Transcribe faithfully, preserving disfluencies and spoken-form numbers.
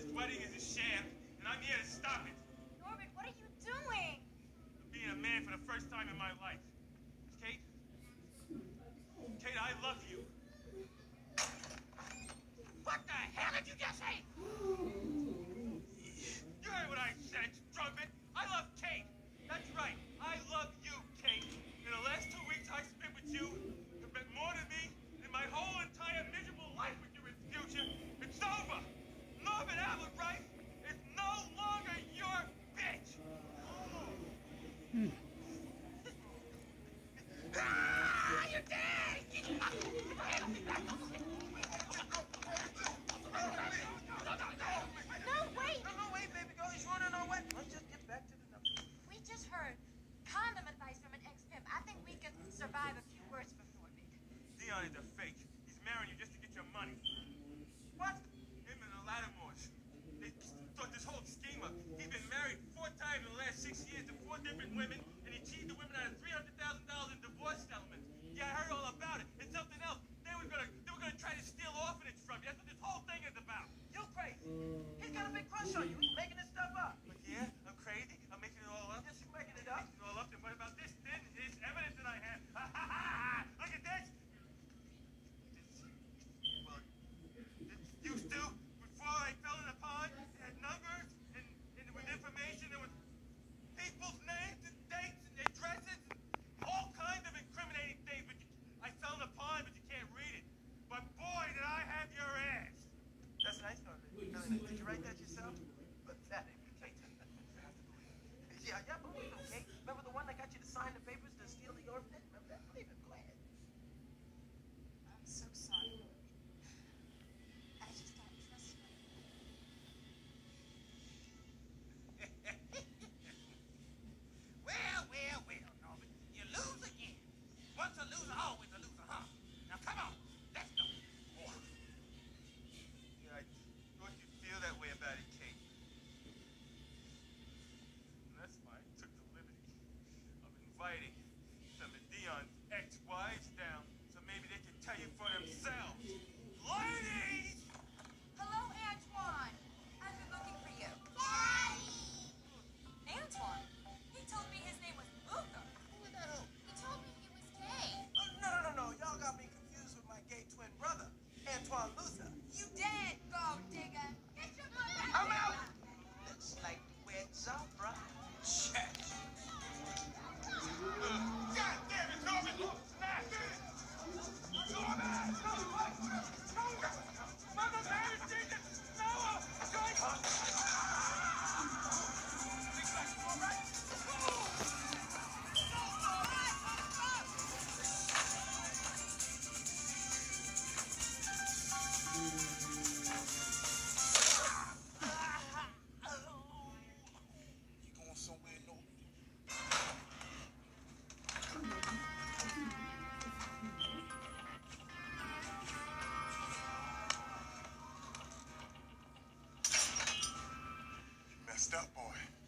This wedding is a sham, and I'm here to stop it. Norbert, what are you doing? I'm being a man for the first time in my life. Kate? Kate, I love you. What the hell did you just say? You heard what I said, strumpet. I love Kate. That's right. I love you, Kate. In the last two weeks I spent with you, you meant more to me than my whole entire miserable life with you in the future. It's over. Norbert Albert Rice is no longer your bitch. Hmm. Ah, you're dead! No, wait! No, no, wait, baby girl. He's running our wedding. Let's just get back to the numbers. We just heard condom advice from an ex-pimp. I think we could survive a few words from Norbert. Dion is a fake. He's marrying you just to get your money. What? Him and the Lattimores. They thought this whole scheme up. He's been married four times in the last six years to four different women, and he cheated the women out of three hundred thousand dollars in divorce settlements. Yeah, I heard all about it. And something else. They were gonna, they were gonna try to steal orphanage from you. That's what this whole thing is about. You crazy. He's got a big crush on you. He's making this stuff up. But yeah, I'm crazy. I'm making it all up. Yes, he's making it up. Making it all up. Then what about this? Then it's evidence that I have. Ha ha ha! Look at this. This, well, this used to, before I fell in the pond, it had numbers and, and with information. There was people's names and dates and addresses, and all kinds of incriminating things. But you, I fell in the pond, but you can't read it. But boy, did I have your ass. That's nice, Norbert. Did you write that yourself? Pathetic. Yeah, yeah, believe him, Kate. Remember the one that got you to sign the papers to steal the orphanage? Remember that? Believe him. Go ahead. I'm so sorry, Norbert. I just don't trust you. Well, well, well, Norbert. You lose again. Once a loser, always a loser, huh? Now come on, let's go. Oh. Yeah, I thought you'd feel that way about it, Kate. And that's why I took the liberty of inviting some of Dion's ex-wives down so maybe they could tell you for themselves. Ladies! Hello, Antoine. I've been looking for you. Daddy! Antoine? He told me his name was Luther. Who is that? Who? He told me he was gay. Oh, no, no, no, no. Y'all got me confused with my gay twin brother, Antoine Luther. You dead, gold digger. Get your butt back I'm here. out. Looks like the wet Zafra. Check. God damn it, Norman! Snap it! Norman! Norman! Mother Mary Jesus! Noah! Joyce! All right? You going somewhere, Norbert? You messed up, boy.